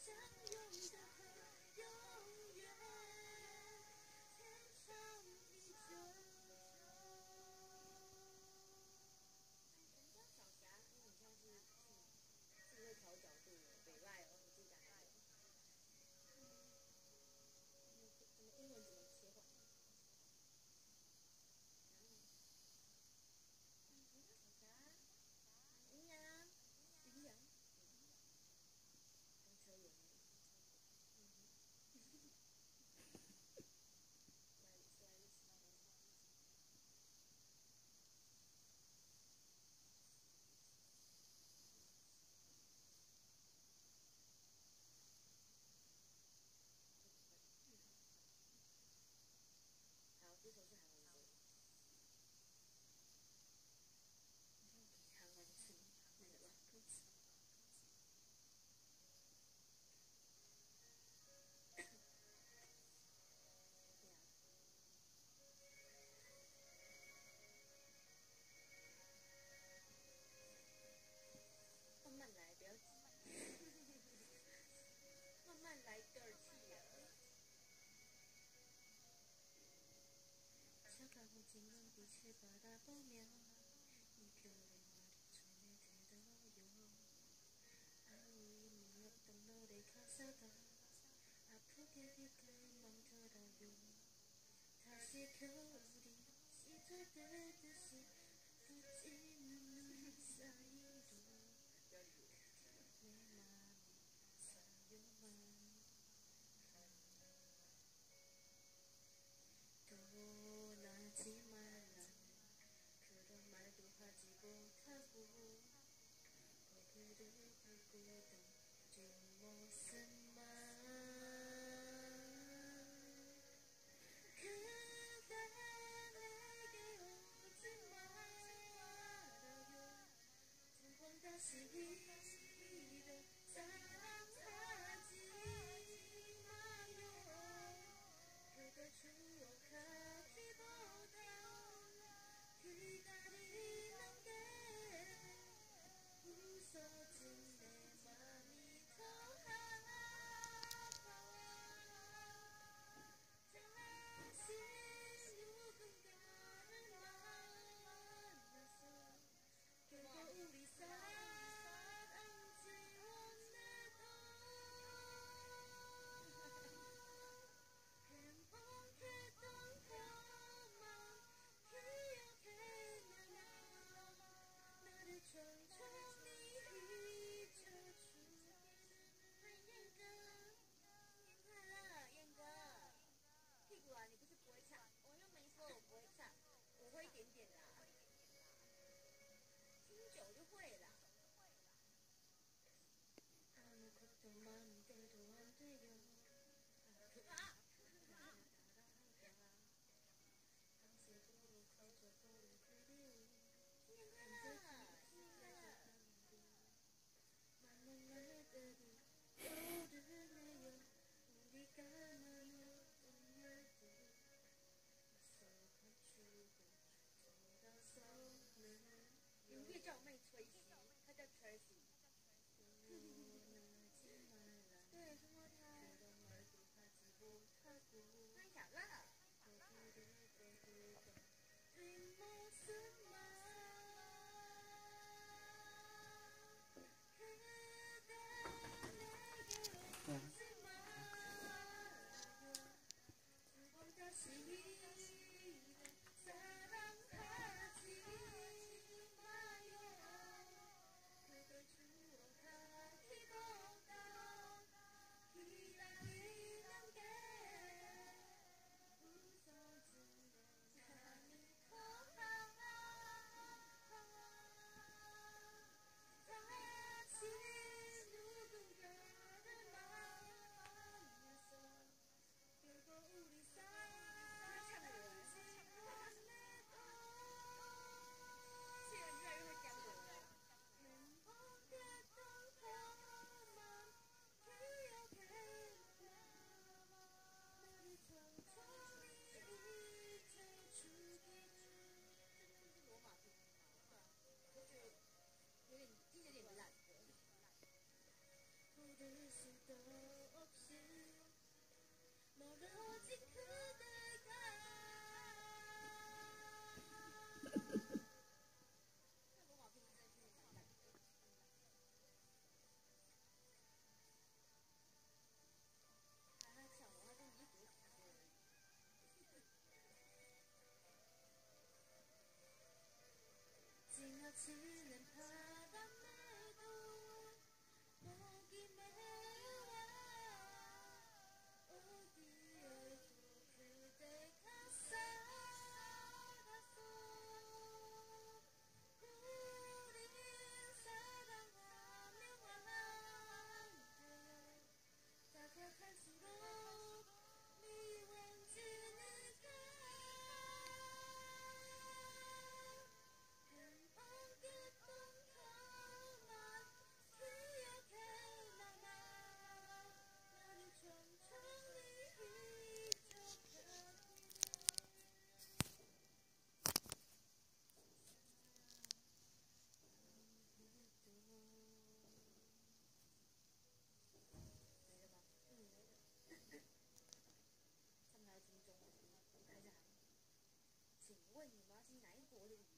相拥的河，永远天长地久。人家小霞，你现在是会调角度的，北赖哦，你自己打开。怎么英文怎么切换？小霞，羚羊，羚羊，跟车有那里。好，这首是韩文歌。韩文词那个歌词。慢慢来，不要急。慢慢来，点儿气呀。차가운 지금 빛을 바라보며 이별의 말이 손에 들어요. 아우이었던 노래 가사가 아프게 귓가에 멈돌아요. 다시 겨울이 시작되듯이 부지는 눈 사이로 내 맘이 사요만 떠나지 말라는 그런 말도 하지 못하고 거기를 밟고던 뒷모습만 그대 내게 오지 말아요. 두 번 다시 이를 사랑하지 마요. 그걸 추억하기보다 기다리는 게 부서진 내 맘이 더 아파와. 다시 누군가를 만나서 결국 우리 사랑 지워내도 행복했던 것만 기억해내며 나를 천천히 잊어주기를. 燕哥，屁股啊，你不是不会唱，我又没说我不会唱，我会一点点啦，听久就会啦。아무것도 마음대로 안 돼요. 밤새도록 커져버린 그리움. 많은 날들이 떠오르네요. 우리가 나눴던 날들 벌써 감추고 돌아서는. 你们可以叫我妹崔西，她叫 Tracy。对，是摸她。太小了。 只能爬到每度，忘记没有啊，无敌的不去对抗啥的锁，孤零撒旦画面晚安的人，打开看书楼，你忘记离开。请问你们要去哪一国旅游？